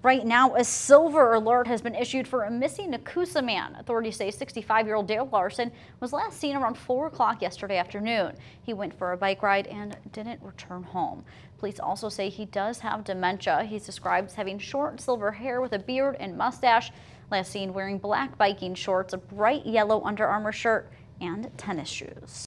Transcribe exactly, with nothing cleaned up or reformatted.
Right now, a silver alert has been issued for a missing Nakusa man. Authorities say sixty-five-year-old Dale Larson was last seen around four o'clock yesterday afternoon. He went for a bike ride and didn't return home. Police also say he does have dementia. He's described as having short silver hair with a beard and mustache. Last seen wearing black biking shorts, a bright yellow Under Armour shirt, and tennis shoes.